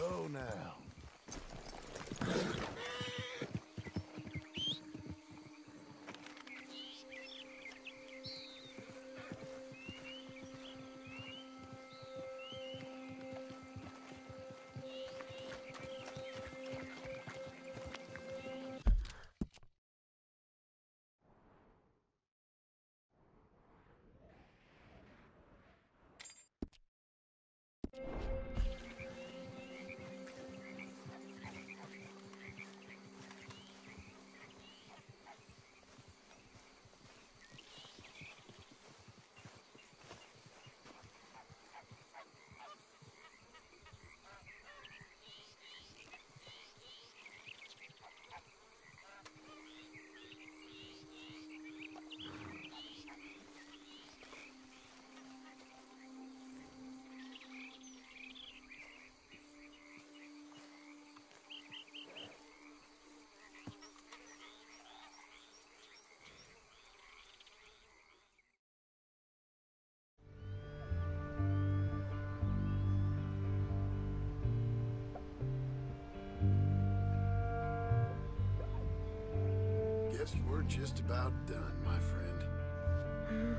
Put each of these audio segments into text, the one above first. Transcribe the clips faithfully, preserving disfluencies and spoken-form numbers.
So now. Guess we're just about done, my friend.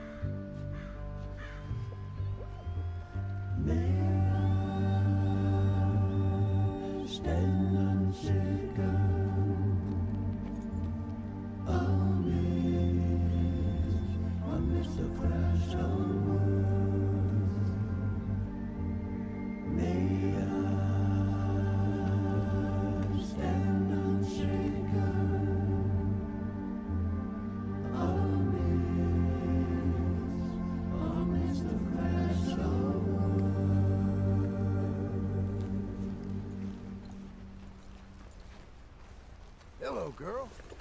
Stand unshaken, amidst, amidst the crash of words. May I stand unshaken, amidst, amidst the crash of Hello, girl.